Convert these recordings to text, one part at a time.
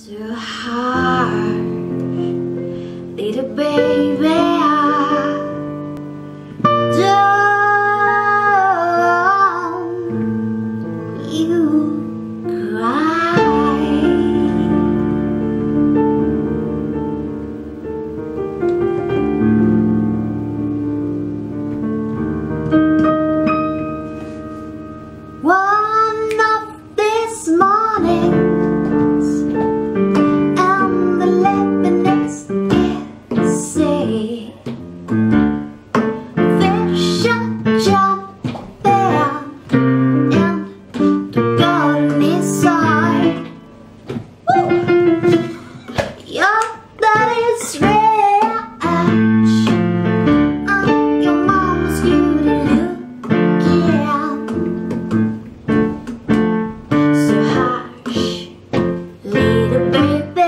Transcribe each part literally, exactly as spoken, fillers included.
so hard, little baby. Don't you cry. One of these mornings, and the living is easy. Fish are jumping in the garden inside. Your daddy's rich, and your mama's good looking. So hush, little baby,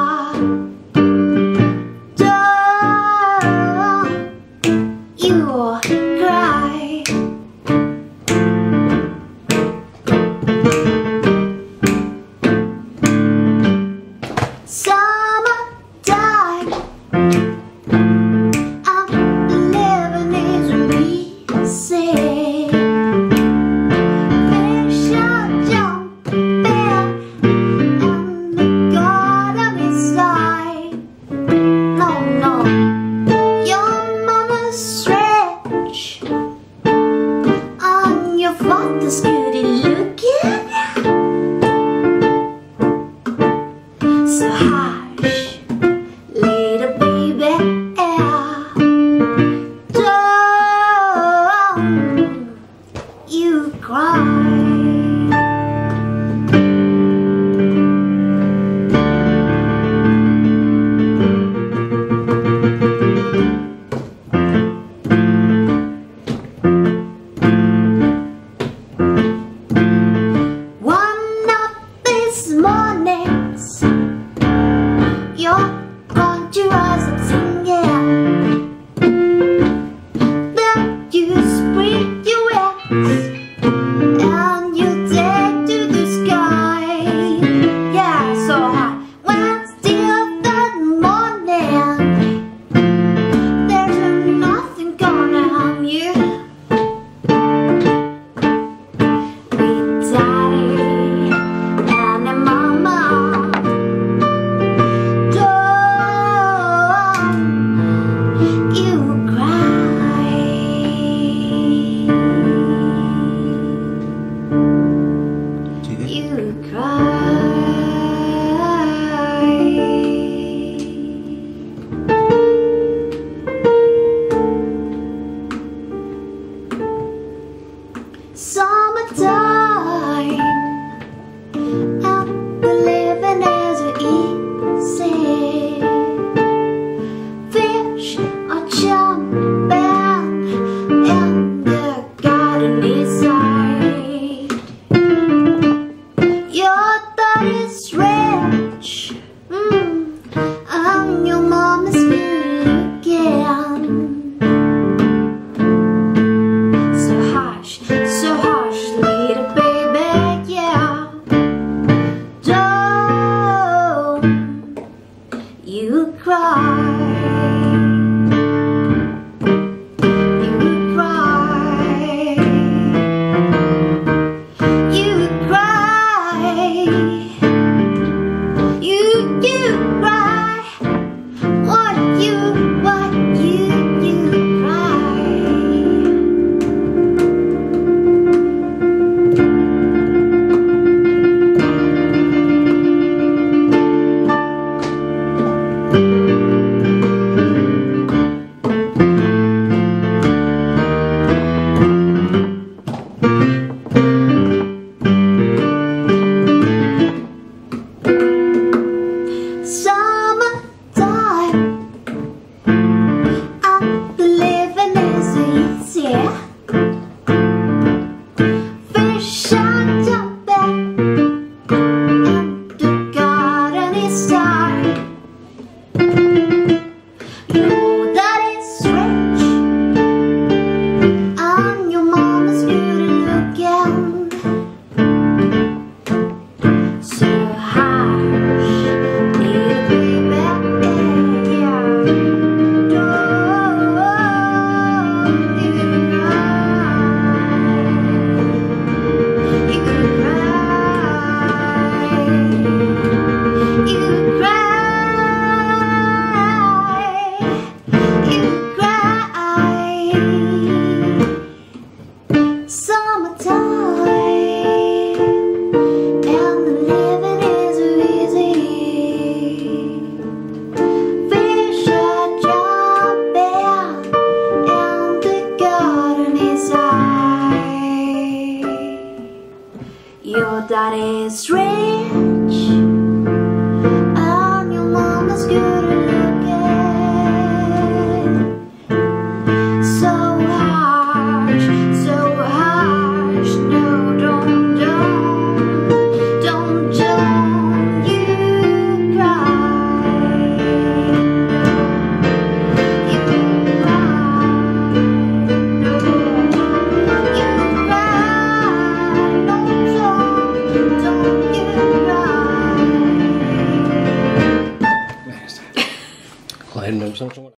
don't you cry. Summertime, and the living is easy. Fish are jumping in the garden inside. No, no, your mama's rich, and your father's good looking. So hush, little baby, don't you cry. One of these mornings, you're going to rise up singing. Then you spread your wings and you take to the sky. Yeah, so high. When still that morning, there's nothing gonna harm you. With daddy and mama, don't A ver, me gusta mucho.